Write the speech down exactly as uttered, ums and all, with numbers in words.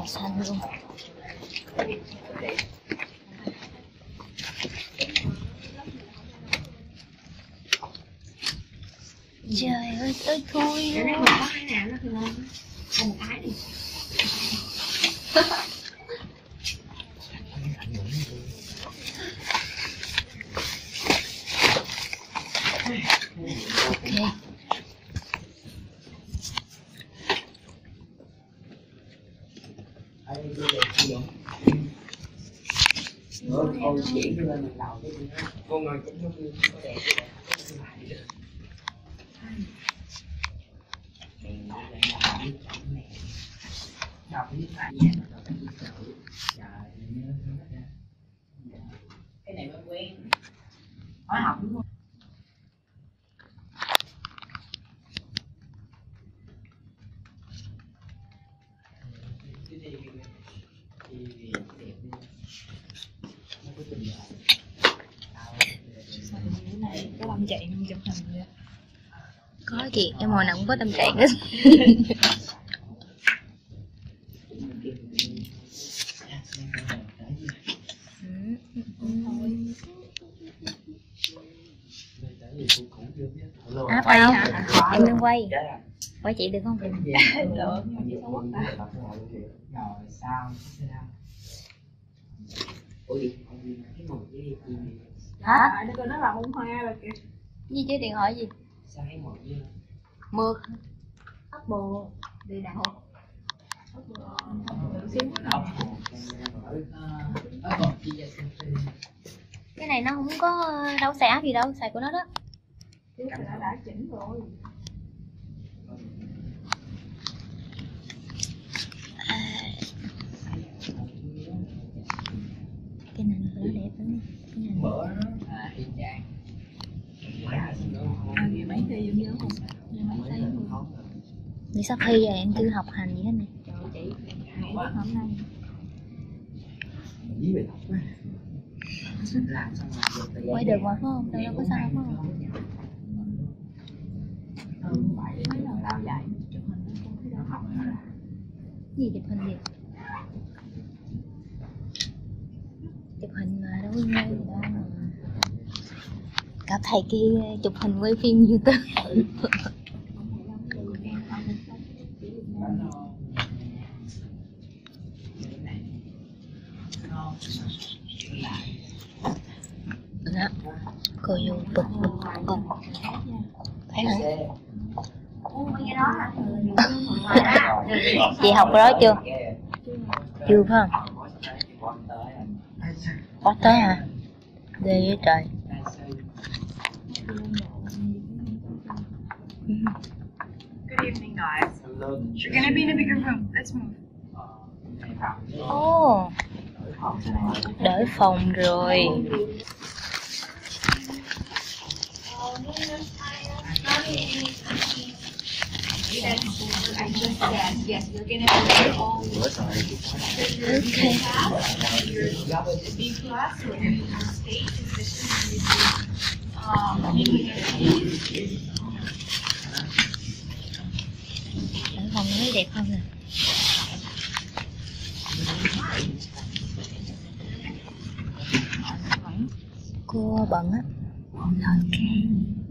xanh luôn. Trời ơi, tôi thui luôn. Nếu mà có cái nào nó thì lên một cái đi. Ok. Con chỉ lên lần đầu con ngồi cũng không có đẹp đọc viết lại nhé, đọc cái viết tự cái này mới quen hỏi học đúng không? Có tâm trạng không chụp hình vậy? Có chị, em hồi nào cũng có tâm trạng hết. À phải hả? Em đang quay. Quay chị được không? Được, nhưng chỉ có quốc ta. Rồi sao? Ủa gì? Cái màu cái gì? Hả? Nó nó là bông hoa rồi kìa. Gì chứ điện thoại gì? Sao thấy màu như Mưa. Apple đi nào? Cái này nó không có đâu xài app gì đâu, xài của nó đó. Đã, đã chỉnh rồi. À, cái này nó đẹp lắm. Cái này bữa à y chang À, ngày mấy thi em nhớ không? Ngày mấy thi không? Đi sắp thi rồi em chưa học hành gì hết nè. Trời chị, ngày hôm nay dí về học quá làm xong rồi quay được mà phải không? Đâu đâu có sao phải không? mấy lần lao dạy chụp hình nó không thấy đâu học nữa. Gì chụp hình gì? Chụp hình mà đâu có nghe gì đâu mà. Cả thầy kia chụp hình quay phim YouTube. Đó, cô vô bực bực bực. Thấy hả? Chị học cái đó chưa? Chưa phải không? Có tới hả? Ghê với trời. Good evening, guys. You're gonna be in a bigger room. Let's move. Ồ, đỡ phòng rồi. Yes, you're gonna be all Okay. B class. We're gonna do stage position. Um, Đỡ phòng nó mới đẹp hơn nè. Cô bận á. Ok.